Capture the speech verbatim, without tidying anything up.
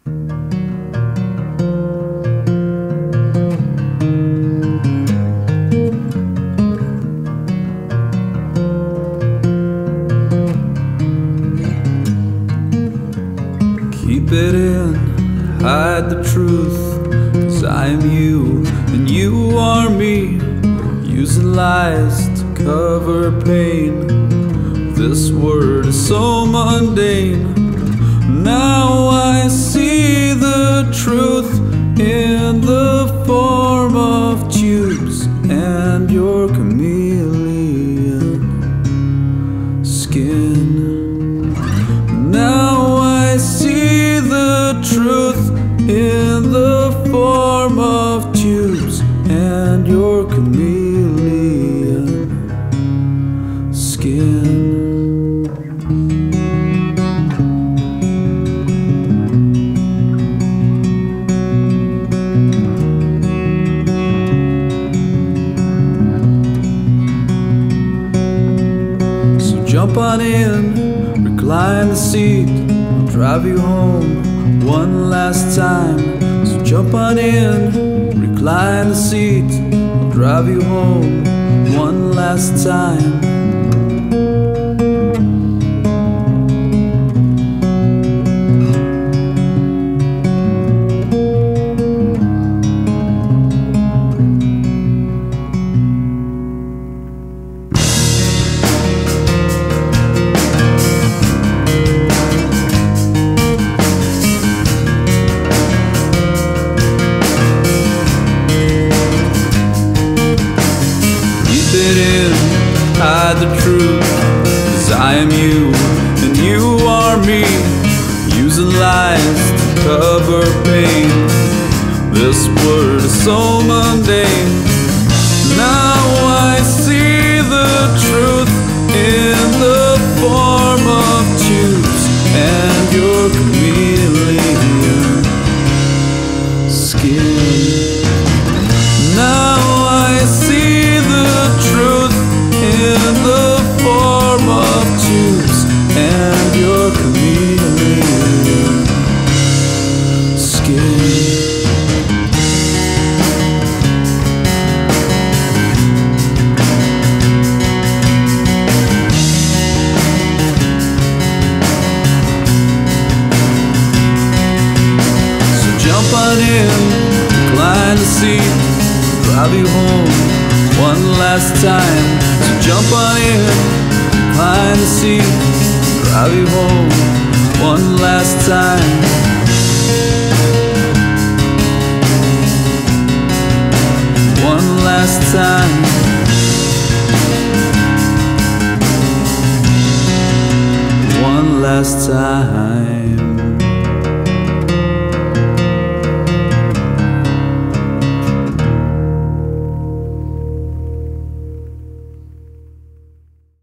Keep it in, hide the truth, 'cause I am you and you are me. Using lies to cover pain. This word is so mundane. Now I see the truth in the form of tubes and your chameleon skin. Now I see the truth in the form of tubes and your chameleon skin. So jump on in, recline the seat, I'll drive you home one last time. So jump on in, recline the seat, I'll drive you home one last time. Hide the truth, 'cause I am you and you are me. Using lies to cover pain. This word is so mundane. Now I see the truth in the form of tubes and your chameleon skin. Now I see the truth in the form of tubes and your chameleon skin. So jump on in, recline the seat, drive you home one last time. So jump on in, recline the seat, drive you home one last time. One last time. One last time.